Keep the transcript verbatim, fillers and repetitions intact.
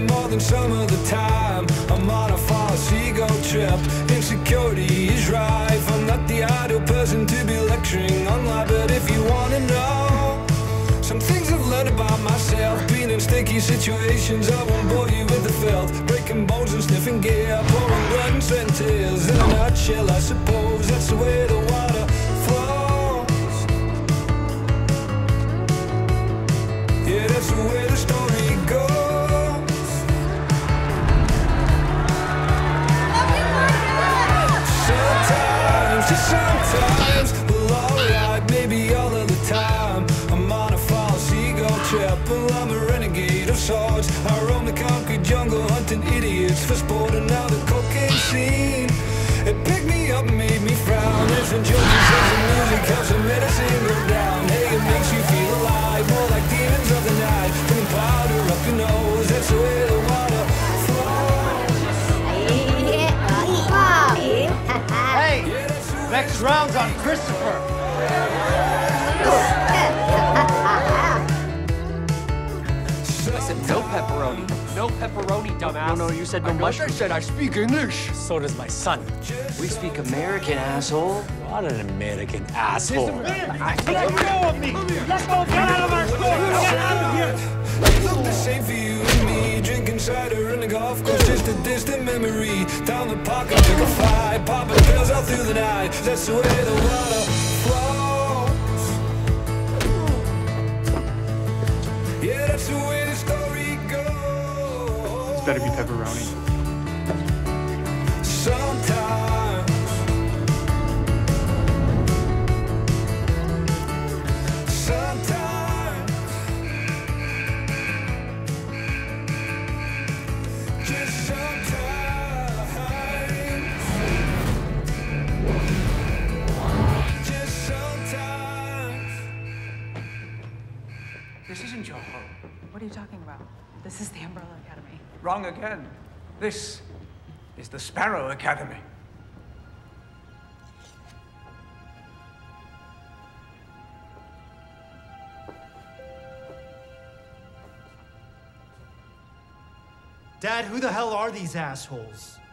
more than some of the time. I'm on a false ego trip. Insecurity is rife. I'm not the ideal person to be lecturing online, but if you wanna know some things I've learned about myself, being in sticky situations, I won't bore you with the filth. Breaking bones and sniffing gear, pouring blood and sweat and tears. In a nutshell, I suppose that's the way the water flows. Yeah, that's the way the story goes. Sometimes, just sometimes, well, alright, maybe all of the time. I'm on a false ego trip, well, I'm a renegade of sorts. I roam the concrete jungle hunting idiots for sport, and now the cocaine scene, it picked me up and made me frown. It's a joke, it says the music helps the medicine go down. Hey, it makes you feel alive, more like demons of the night. Putting powder up your nose, that's the way the water flows. Hey, next round's on Christopher. I said no pepperoni. No pepperoni, dumbass. No, no, you said no mushroom. I said I speak English. So does my son. We speak American, asshole. What an American asshole. Let go of me! Let go! Get out of our store! Get out of here! It looked the same for you and me, drinking cider in the golf course, just a distant memory. Down the park and pick a fight, popping pills all through the night. That's the way the water flows. Yeah, that's the way the story goes. It's better be pepperoni. Sometimes, sometimes, just sometimes, just sometimes. This isn't your home. What are you talking about? This is the Umbrella Academy. Wrong again. This is the Sparrow Academy. Dad, who the hell are these assholes?